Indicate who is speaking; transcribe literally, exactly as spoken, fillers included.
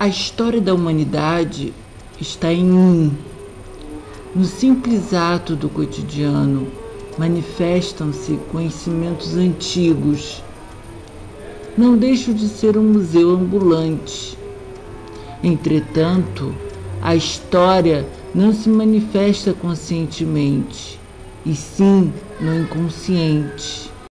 Speaker 1: A história da humanidade está em mim. No simples ato do cotidiano, manifestam-se conhecimentos antigos. Não deixo de ser um museu ambulante. Entretanto, a história não se manifesta conscientemente, e sim no inconsciente.